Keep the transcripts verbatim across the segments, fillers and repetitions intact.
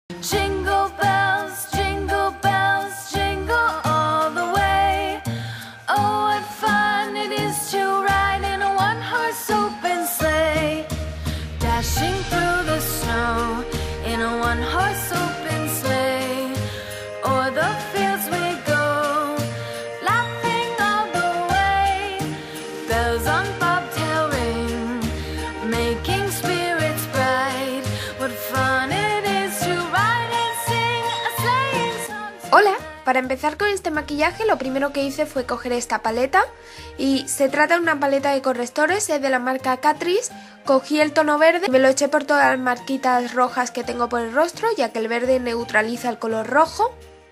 Jingle bells, jingle bells, jingle all the way. Oh, what fun it is to ride in a one-horse open sleigh. Dashing through the snow in a one-horse open sleigh. O'er the fields we go, laughing all the way. Bells on bobtail ring, making spirits bright. What fun it is to ride and sing a sleighing song. Hola, para empezar con este maquillaje lo primero que hice fue coger esta paleta y se trata de una paleta de correctores, es de la marca Catrice. Cogí el tono verde y me lo eché por todas las marquitas rojas que tengo por el rostro, ya que el verde neutraliza el color rojo.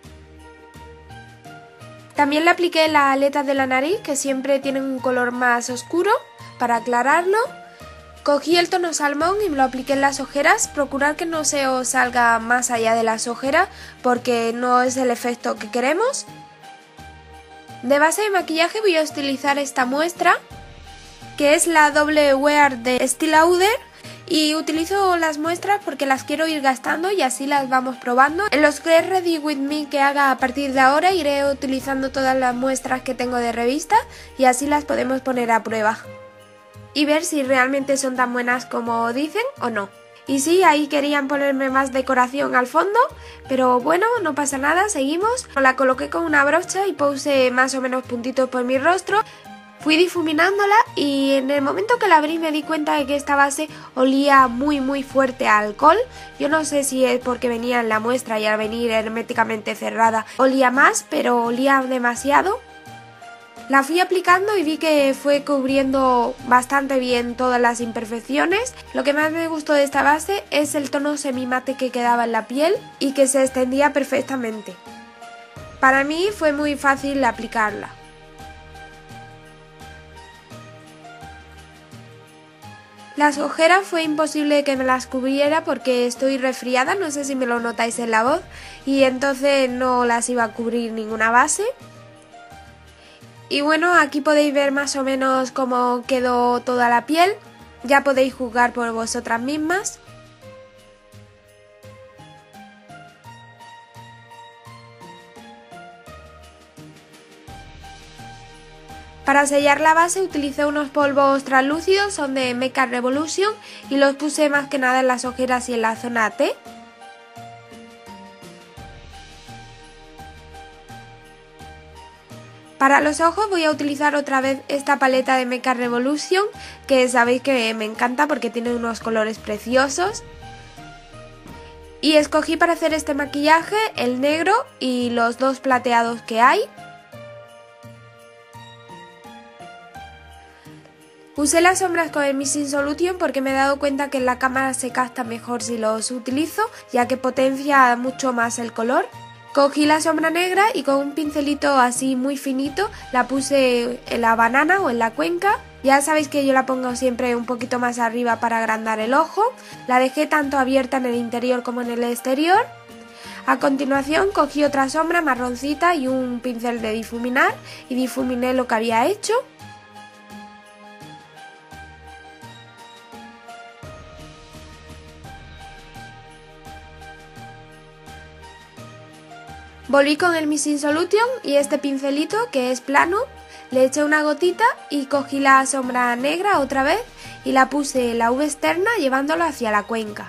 También le apliqué las aletas de la nariz, que siempre tienen un color más oscuro, para aclararlo. Cogí el tono salmón y me lo apliqué en las ojeras. Procurad que no se os salga más allá de las ojeras, porque no es el efecto que queremos. De base de maquillaje voy a utilizar esta muestra, que es la Double Wear de Estée Lauder, y utilizo las muestras porque las quiero ir gastando y así las vamos probando. En los Get Ready With Me que haga a partir de ahora iré utilizando todas las muestras que tengo de revista y así las podemos poner a prueba y ver si realmente son tan buenas como dicen o no. Y sí, ahí querían ponerme más decoración al fondo, pero bueno, no pasa nada, seguimos. La coloqué con una brocha y puse más o menos puntitos por mi rostro. Fui difuminándola y en el momento que la abrí me di cuenta de que esta base olía muy muy fuerte a alcohol. Yo no sé si es porque venía en la muestra y al venir herméticamente cerrada olía más, pero olía demasiado. La fui aplicando y vi que fue cubriendo bastante bien todas las imperfecciones. Lo que más me gustó de esta base es el tono semimate que quedaba en la piel y que se extendía perfectamente. Para mí fue muy fácil aplicarla. Las ojeras fue imposible que me las cubriera porque estoy resfriada, no sé si me lo notáis en la voz, y entonces no las iba a cubrir ninguna base. Y bueno, aquí podéis ver más o menos cómo quedó toda la piel, ya podéis juzgar por vosotras mismas. Para sellar la base utilicé unos polvos translúcidos, son de Makeup Revolution y los puse más que nada en las ojeras y en la zona T. Para los ojos voy a utilizar otra vez esta paleta de Makeup Revolution, que sabéis que me encanta porque tiene unos colores preciosos. Y escogí para hacer este maquillaje el negro y los dos plateados que hay. Usé las sombras con el Missing Solution porque me he dado cuenta que en la cámara se capta mejor si los utilizo, ya que potencia mucho más el color. Cogí la sombra negra y con un pincelito así muy finito la puse en la banana o en la cuenca. Ya sabéis que yo la pongo siempre un poquito más arriba para agrandar el ojo. La dejé tanto abierta en el interior como en el exterior. A continuación cogí otra sombra marroncita y un pincel de difuminar y difuminé lo que había hecho. Volví con el Missing Solution y este pincelito que es plano, le eché una gotita y cogí la sombra negra otra vez y la puse en la V externa llevándola hacia la cuenca.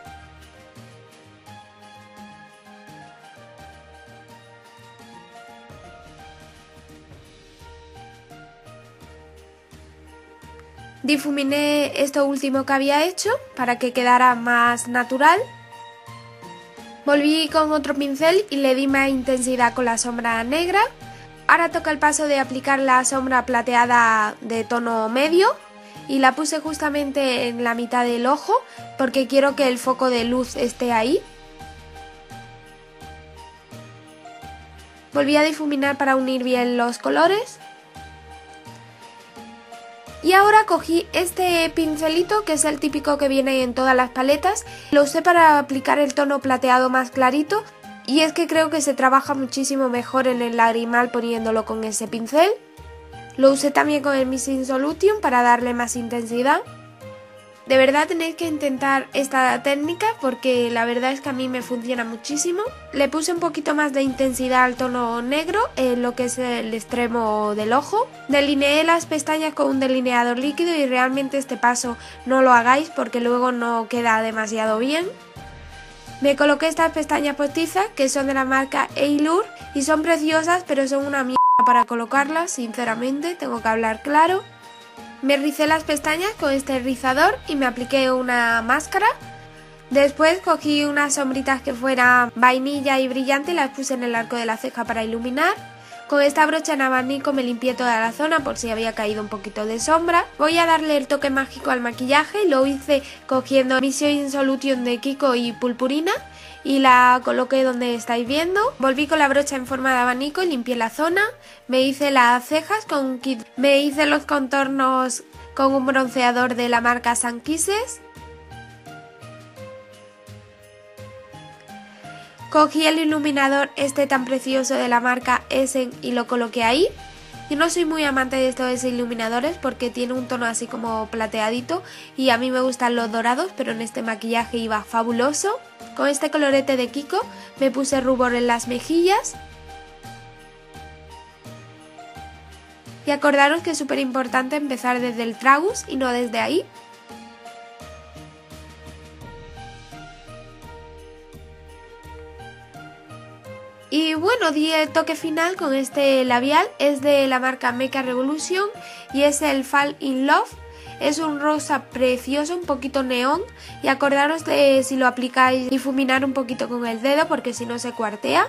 Difuminé esto último que había hecho para que quedara más natural. Volví con otro pincel y le di más intensidad con la sombra negra. Ahora toca el paso de aplicar la sombra plateada de tono medio y la puse justamente en la mitad del ojo porque quiero que el foco de luz esté ahí. Volví a difuminar para unir bien los colores. Y ahora cogí este pincelito, que es el típico que viene en todas las paletas. Lo usé para aplicar el tono plateado más clarito. Y es que creo que se trabaja muchísimo mejor en el lagrimal poniéndolo con ese pincel. Lo usé también con el Missing Solution para darle más intensidad. De verdad tenéis que intentar esta técnica porque la verdad es que a mí me funciona muchísimo. Le puse un poquito más de intensidad al tono negro en lo que es el extremo del ojo. Delineé las pestañas con un delineador líquido y realmente este paso no lo hagáis porque luego no queda demasiado bien. Me coloqué estas pestañas postizas que son de la marca Eylure y son preciosas, pero son una mierda para colocarlas, sinceramente, tengo que hablar claro. Me ricé las pestañas con este rizador y me apliqué una máscara. Después cogí unas sombritas que fueran vainilla y brillante y las puse en el arco de la ceja para iluminar. Con esta brocha en abanico me limpié toda la zona por si había caído un poquito de sombra. Voy a darle el toque mágico al maquillaje y lo hice cogiendo Mission in Solution de Kiko y purpurina y la coloqué donde estáis viendo. Volví con la brocha en forma de abanico y limpié la zona. Me hice las cejas con un kit. Me hice los contornos con un bronceador de la marca Sun Kisses. Cogí el iluminador este tan precioso de la marca Essen y lo coloqué ahí. Yo no soy muy amante de estos iluminadores porque tiene un tono así como plateadito y a mí me gustan los dorados, pero en este maquillaje iba fabuloso. Con este colorete de Kiko me puse rubor en las mejillas. Y acordaros que es súper importante empezar desde el tragus y no desde ahí. Y bueno, di el toque final con este labial, es de la marca Makeup Revolution y es el Fall in Love. Es un rosa precioso, un poquito neón y acordaros de si lo aplicáis difuminar un poquito con el dedo porque si no se cuartea.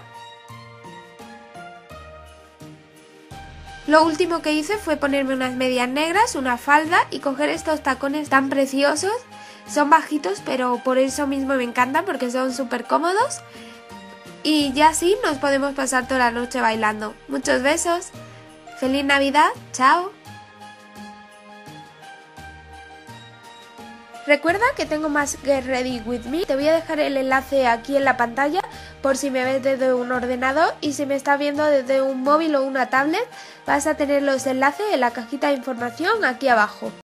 Lo último que hice fue ponerme unas medias negras, una falda y coger estos tacones tan preciosos. Son bajitos pero por eso mismo me encantan porque son súper cómodos. Y ya sí, nos podemos pasar toda la noche bailando. Muchos besos. ¡Feliz Navidad! ¡Chao! Recuerda que tengo más Get Ready With Me. Te voy a dejar el enlace aquí en la pantalla por si me ves desde un ordenador y si me estás viendo desde un móvil o una tablet vas a tener los enlaces en la cajita de información aquí abajo.